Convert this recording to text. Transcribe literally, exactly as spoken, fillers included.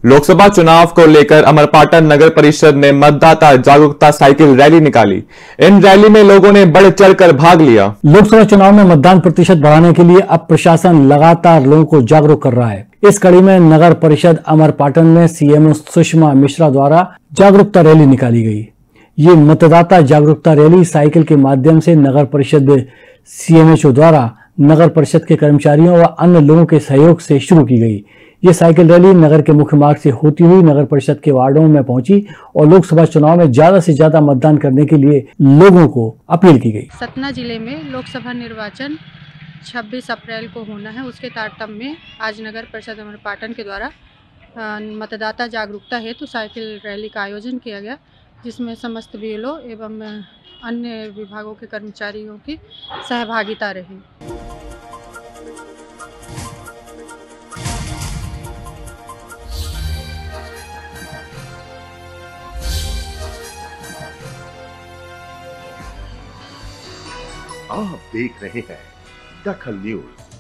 लोकसभा चुनाव को लेकर अमरपाटन नगर परिषद ने मतदाता जागरूकता साइकिल रैली निकाली। इन रैली में लोगों ने बढ़ चढ़कर भाग लिया। लोकसभा चुनाव में मतदान प्रतिशत बढ़ाने के लिए अब प्रशासन लगातार लोगों को जागरूक कर रहा है। इस कड़ी में नगर परिषद अमरपाटन में सीएमओ सुषमा मिश्रा द्वारा जागरूकता रैली निकाली गई। ये मतदाता जागरूकता रैली साइकिल के माध्यम से नगर परिषद सीएमएचओ द्वारा नगर परिषद के कर्मचारियों व अन्य लोगों के सहयोग से शुरू की गई। ये साइकिल रैली नगर के मुख्य मार्ग से होती हुई नगर परिषद के वार्डों में पहुंची और लोकसभा चुनाव में ज्यादा से ज्यादा मतदान करने के लिए लोगों को अपील की गई। सतना जिले में लोकसभा निर्वाचन छब्बीस अप्रैल को होना है। उसके तारतम्य में आज नगर परिषद अमरपाटन के द्वारा मतदाता जागरूकता हेतु तो साइकिल रैली का आयोजन किया गया, जिसमें समस्त बीएलओ एवं अन्य विभागों के कर्मचारियों की सहभागिता रही। आप देख रहे हैं दखल न्यूज।